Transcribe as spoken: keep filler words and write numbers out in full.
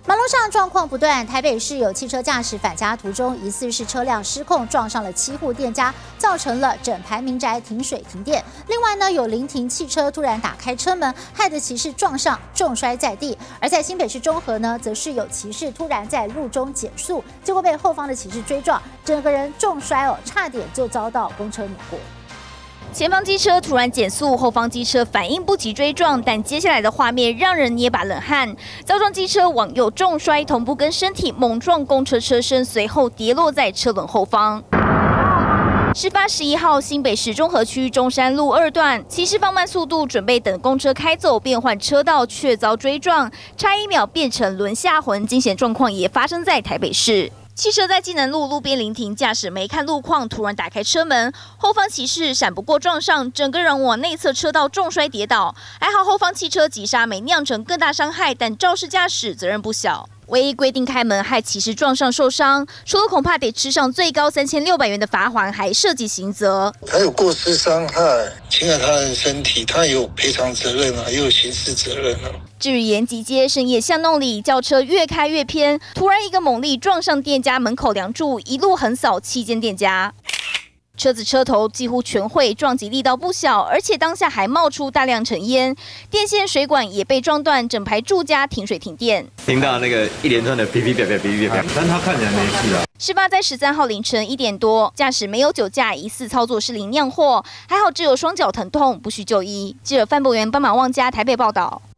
马路上状况不断，台北市有汽车驾驶返家途中，疑似是车辆失控撞上了七户店家，造成了整排民宅停水停电。另外呢，有临停汽车突然打开车门，害得骑士撞上，重摔在地。而在新北市中和呢，则是有骑士突然在路中减速，结果被后方的骑士追撞，整个人重摔哦，差点就遭到公车碾过。 前方机车突然减速，后方机车反应不及追撞，但接下来的画面让人捏把冷汗。遭撞机车往右重摔，同步跟身体猛撞公车车身，随后跌落在车轮后方。 事发十一号，新北市中和区中山路二段，骑士放慢速度，准备等公车开走，变换车道，却遭追撞，差一秒变成轮下魂。惊险状况也发生在台北市。 汽车在济南路路边临停，驾驶没看路况，突然打开车门，后方骑士闪不过撞上，整个人往内侧车道重摔跌倒。还好后方汽车急刹没酿成更大伤害，但肇事驾驶责任不小。 唯一规定开门害骑士撞上受伤，除了恐怕得吃上最高三千六百元的罚款，还涉及刑责。 他有过失伤害，侵害他人身体，他有赔偿责任啊，也有刑事责任啊。 至于延吉街深夜巷弄里，轿车越开越偏，突然一个猛力撞上店家门口梁柱，一路横扫七间店家。 车子车头几乎全毁，撞击力道不小，而且当下还冒出大量尘烟，电线、水管也被撞断，整排住家停水停电。 听到那个一连串的哔哔哔哔哔哔哔，但他看起来没事啊。 事发在十三号凌晨一点多，驾驶没有酒驾，疑似操作失灵酿祸，还好只有双脚疼痛，不需就医。记者范博元、斑马旺家台北报道。